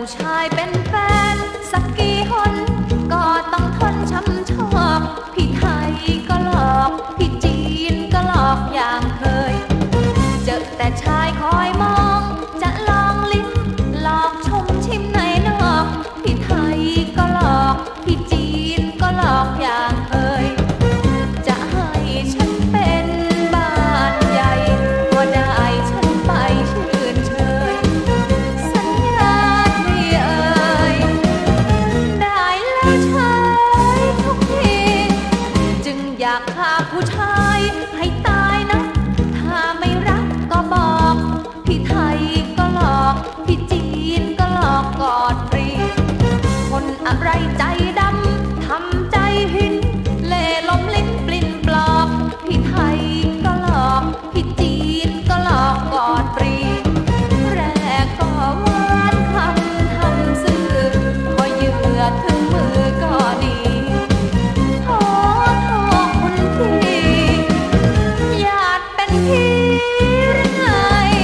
ผู้ชายเป็นแฟนสักกี่หนก็ต้องทนช้ำชอกพี่ไทยก็หลอกพี่จีนก็หลอกอย่างเคยเจอแต่ชายคอยมองจะลองลิ้มหลอกชมชิมในนอกพี่ไทยก็หลอกพี่จีนก็หลอกอย่างเคยจะให้ฉันเป็นบ้านใหญ่ก็ได้ฉันไปชื่นเชยสัญญาที่เอ่ยได้แล้วใช้ทุกทีจึงอยากพาผู้ชายให้ตายนะถ้าไม่รักก็บอกพี่ไทยก็หลอกพี่จีนก็หลอกกอดฟรีคนอะไรใจดำทำใจหินเล่ห์ล้มลิ้นปลิ้นปลอกพี่ไทยก็หลอกพี่จีนก็หลอกกอดฟรีแรกก็หวานคำทำซื่อพอเหยื่อถึงมือก็ดีขอโทษคุณพี่อยากเป็นพี่หรือไง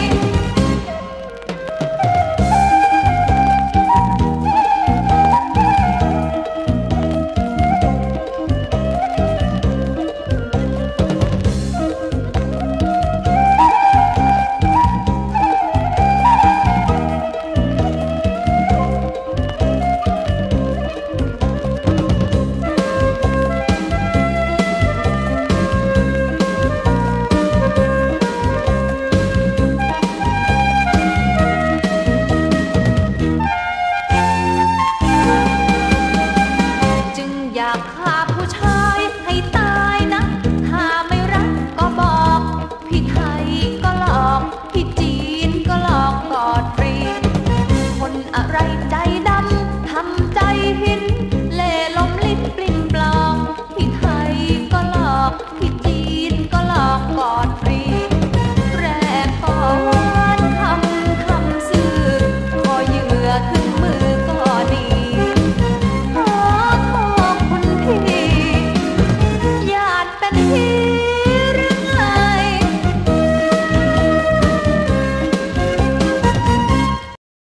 อยากฆ่าผู้ชายให้ตายนะถ้าไม่รักก็บอกพี่ไทยก็หลอกพี่จีนก็หลอกกอดฟรีคนอะไรใจดำทำใจหินเล่ห์ล้มลิ้นปลิ้นปลอกพี่ไทยก็หลอกพี่